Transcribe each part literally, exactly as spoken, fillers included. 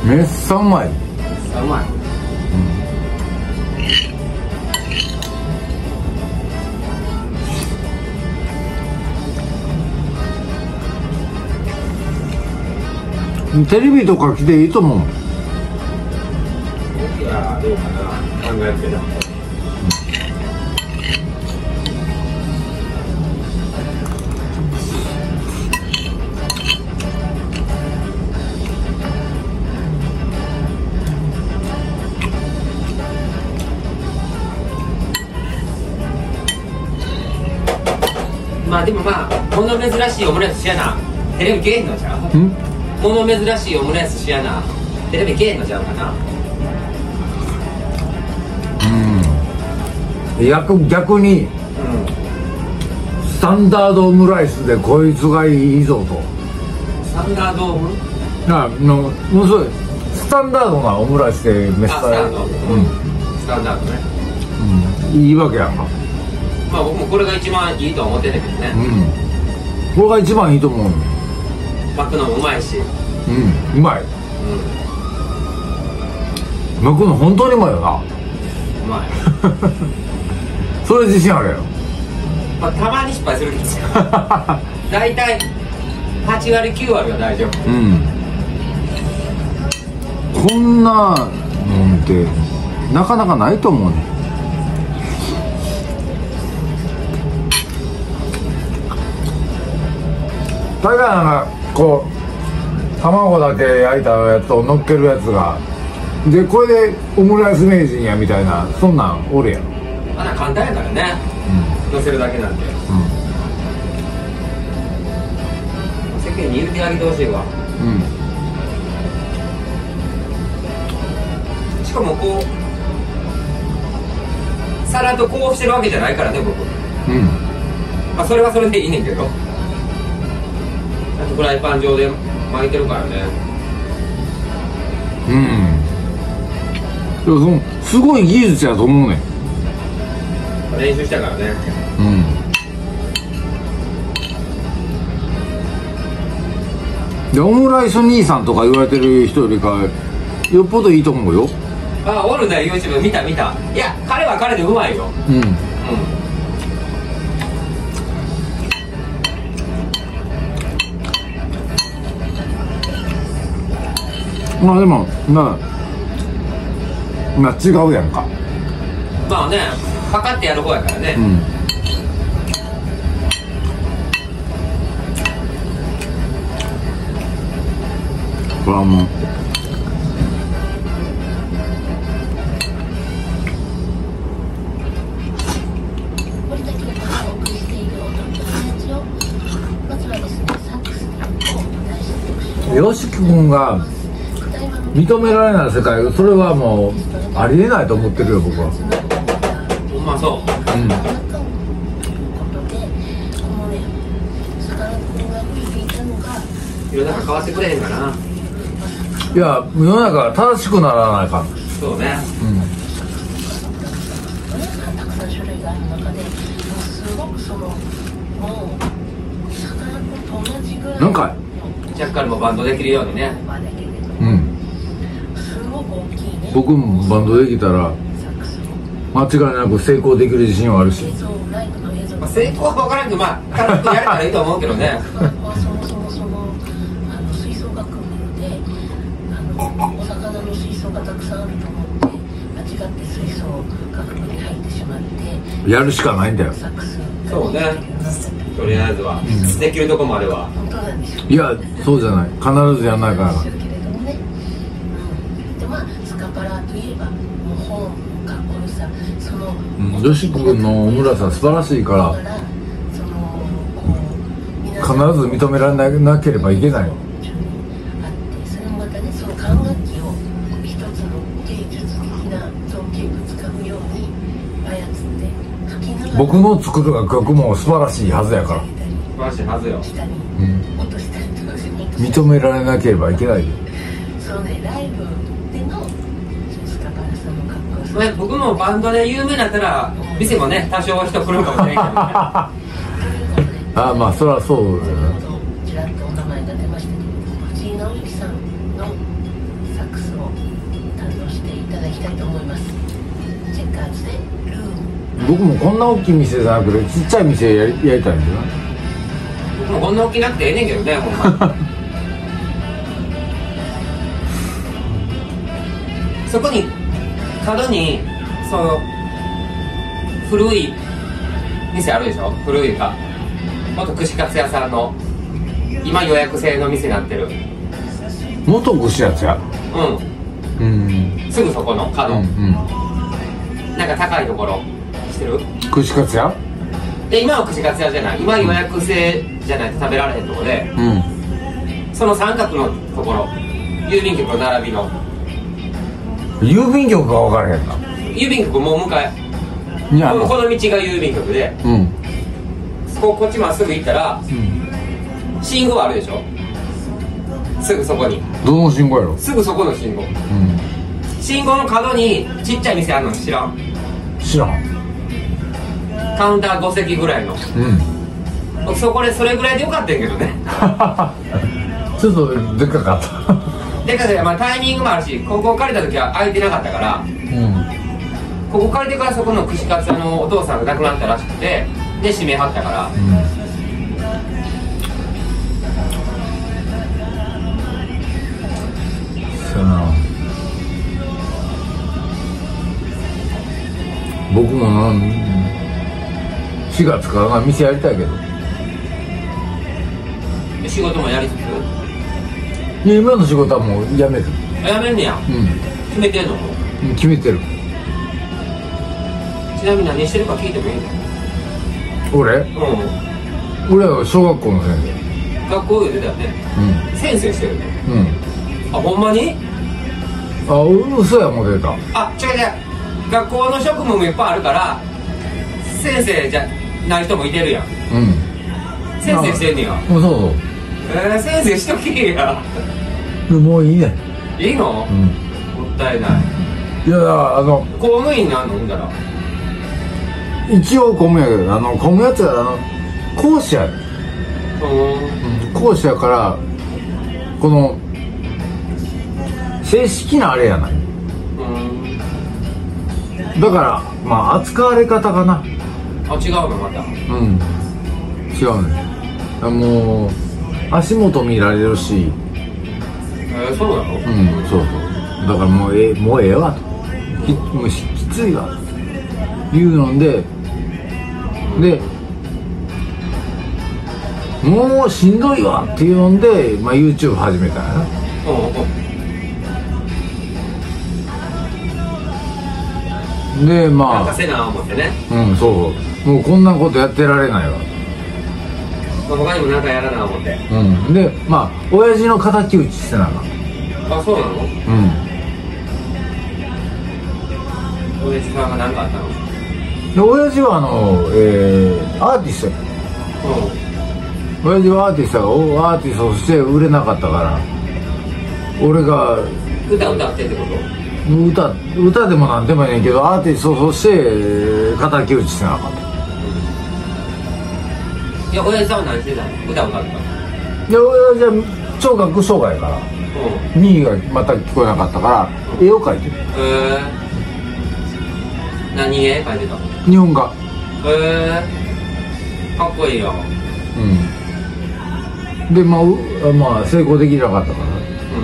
めっさうまい。 うまい。 テレビとか来ていいと思う。 いやどうかな、考えてる。まあでもまあ物珍しいオムライスしやな、テレビけえへんのちゃう。物珍しいオムライスしやな、テレビけえへんのちゃうかな。 うん、逆逆に、うん、スタンダードオムライスでこいつがいいぞと。 スタンダードオムあのもうそうスタンダードなオムライスでめっちゃ、 スタンダード、うん、スタンダードね、 うん、いいわけやんか。 まあ僕もこれが一番いいとは思ってたけどね。 うん、これが一番いいと思う。 巻くのもうまいし、 うん、うまい。うん、巻くの本当にうまいよな。 うまい。 それ自信あるやろ。 まあたまに失敗するけど大体はちわりきゅうわりは大丈夫。 うん、こんなのってなかなかないと思うね。大概なんかこう卵だけ焼いたやつを乗っけるやつがでこれでオムライス名人やみたいな、そんなんおるやん。 まだ簡単やからね、うん、乗せるだけなんで、うん、世間に入れてあげてほしいわ。うん、しかもこう皿とこうしてるわけじゃないからね僕。うん、まあそれはそれでいいねんけど、フライパン上で巻いてるからね。 うん、でもそのすごい技術やと思うねん。 練習したからね。 うん、でオムライス兄さんとか言われてる人よりかよっぽどいいと思うよ。 あ、おるね YouTube 見た見た。いや彼は彼でうまいよ。うん、うん、 まあでもまあまあ違うやんか。 まあね、かかってやる方やからね。うん、 これはもうよしき君が認められない世界、それはもうありえないと思ってるよ僕は。 ほんまそう。うん、世の中変わってくれへんかな。 いや世の中が正しくならないか。 そうね。うん、 なんかジャッカルもバンドできるようにね。 うん、僕もバンドできたら間違いなく成功できる自信はあるし、 まあ、成功は分からんけど、まあ軽くやれたらいいと思うけどね。 お魚の水槽がたくさんあると思って間違って水槽学部に入ってしまってやるしかないんだよ。 そうね、とりあえずは、うん、できるとこもあれば。 いやそうじゃない、必ずやんないから。よし君のオムライスは素晴らしいから、必ず認められなければいけない。僕の作る楽も素晴らしいはずやから。 素晴らしいはずよ。 うん、認められなければいけないよ。 僕もバンドで有名になったら店もね多少は人来るかもしれないけどね。 ああまあそれはそうだよね。 ちらっとお名前が出ましたけど、藤井直之さんの作詞つでルーム僕もこんな大きい店じゃなくてちっちゃい店やりやりたいんだよな。 僕もこんな大きなくてええねんけどねほんまにそこに角にその古い店あるでしょ。古いか元串カツ屋さんの今予約制の店になってる。 元串やつや。 うんうんすぐそこの角、 うんうんなんか高いところしてる。 串カツや。 で今は串カツ屋じゃない、今予約制じゃないと食べられへんとこで、 うんその三角のところ郵便局の並びの郵便局が分からへんな。 郵便局もう向かいいやこのこの道が郵便局で、 うんここっちまっすぐ行ったらうん信号あるでしょ。すぐそこにどの信号やろ。 すぐそこの信号、 うん信号の角にちっちゃい店あるの知らん。 知らん。 カウンターご席ぐらいの、 うん僕そこでそれぐらいでよかったんやけどねちょっとでっかかったでかくて、まあ、タイミングもあるしここ借りた時は空いてなかったから、 うんここ借りてからそこの串カツ屋のお父さんが亡くなったらしくてで閉めはったからそうやな。僕もなしがつからな店やりたいけど、 で仕事もやりつついや今の仕事はもう辞める。 やめんねや。 う決めてんの。 ん決めてる。 ちなみに何してるか聞いてもいいの。 俺う俺は小学校の先ん学校で出たよね。 生。 先生してるね。 うんうんあほんまに。 あ嘘やもう出た。 あ違う違う、学校の職務もいっぱいあるから先生じゃない人もいてるやん。 うん先生してんねや。 そうそうえー、先生しとけや。 そうもういいね。 いいの、 うんもったいない。 いやだからあの公務員なんのほんだら。 一応公務やけどあの公務やつはあの講師やで、 うん講師やからこの正式なあれやない。 うんだからまあ扱われ方かな。 あ違うのまた。 うん違うね。あもう足元見られるし、 えー、そうなの。 うんそうそうだからもうええもうええわときもうしきついわというのででもうしんどいわっていうので、まあ、YouTube 始めたんやな。 うんでなんまあかせな思ってね。 うんそうもうこんなことやってられないわ。 まあ他にもなんかやらな思って。 うんでまあ親父の敵討ちしてなあかん。 あそうなの。 うん親父さんが何かあったの。 で親父はあの、えー、アーティストや。 う親父はアーティストがおアーティストとして売れなかったから俺がん歌歌ってってこと。 歌歌でもなんでもねんけどアーティストとして敵討ちしてなかった。 いや親父さんは何してたの。歌歌った。 で親父は聴覚障害やからうん耳が全く聞こえなかったから絵を描いてる。 へえ何絵描いてたの。 日本画。 へえかっこいいよ。 うんでまあうまあ成功できなかったから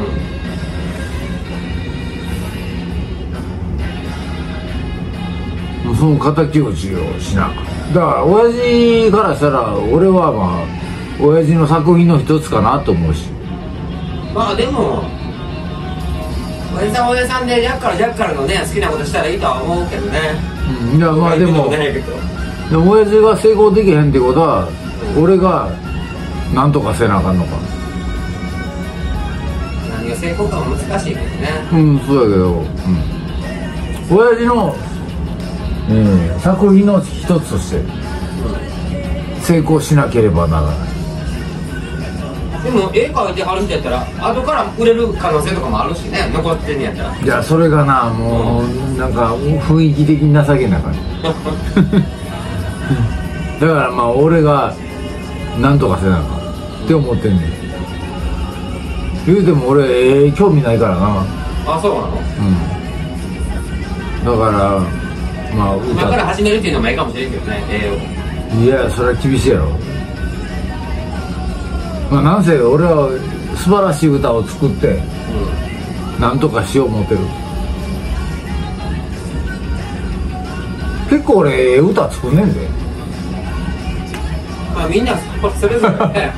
うんその敵討ちをしなあかん。だから親父からしたら俺はまあ親父の作品の一つかなと思うし。 まあでも親父さんは親父さんでジャッカルジャッカルのね好きなことしたらいいとは思うけどね。 うんいやまあでも僕は言ってもないけどでも親父が成功できへんってことは俺がなんとかせなあかんのか。 何が成功かも難しいけどね。 うんそうやけど、うん、親父の、えー作品の一つとして成功しなければならない。 でも絵描いてはる人やったら後から売れる可能性とかもあるしね残ってんねやったら。 いやそれがなもうなんか雰囲気的に情けな感じだからまあ俺がなんとかせなあかんって思ってんねん。言うても俺ええ興味ないからな。 あそうなの。 うんだからまあ今から始めるっていうのもいいかもしれんけどね、栄養。 いやそれは厳しいやろ。まあなんせ俺は素晴らしい歌を作ってうんなんとかしよう思ってる。結構俺ええ歌作んねんで。 まあみんなそれぞれね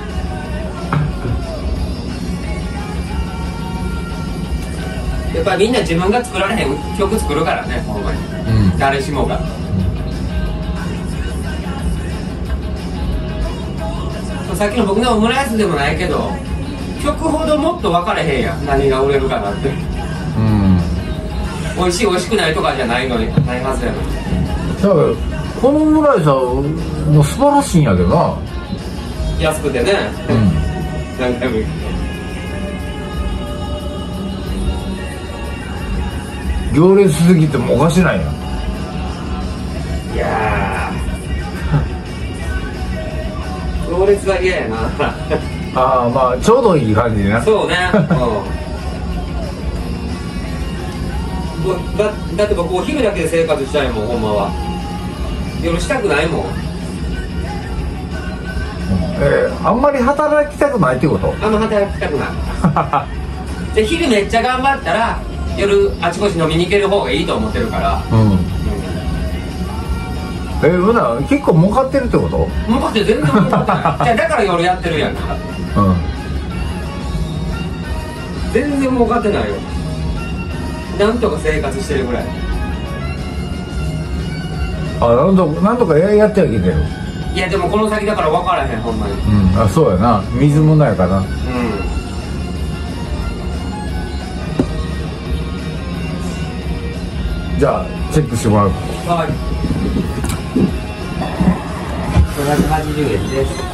やっぱりみんな自分が作られへん曲作るからね、ほんまに、 うん、 誰しもが。さっきの僕のオムライスでもないけど、曲ほどもっと分かれへんやん、何が売れるかなって。 うん、 美味しい美味しくないとかじゃないのに、ないはずやのに。 だからこのオムライスはもう素晴らしいんやけどな。 安くてね、 うん、 何回も言うけ行列すぎてもおかしないやん。 ど、いやー行列は嫌やなああまあちょうどいい感じでな。 そうね、うん、だ, だって僕お昼だけで生活したいもん、ほんまは。夜したくないもん。 えー、あんまり働きたくないってこと？ あんま働きたくないで昼めっちゃ頑張ったら夜あちこち飲みに行ける方がいいと思ってるから。 うん、 うん、 えー、ほな結構儲かってるってこと？ 儲かって全然儲かってないじゃあだから夜やってるやんか。 うん、 全然儲かってないよ。なんとか生活してるぐらい。 あ、なんとなんとかやってはいけてる。 いやでもこの先だから分からへん、ほんまに。 うん、あ、そうやな、水もないかな。 うん、 じゃあチェックしてもらう。 はい、ごひゃくはちじゅうえんです。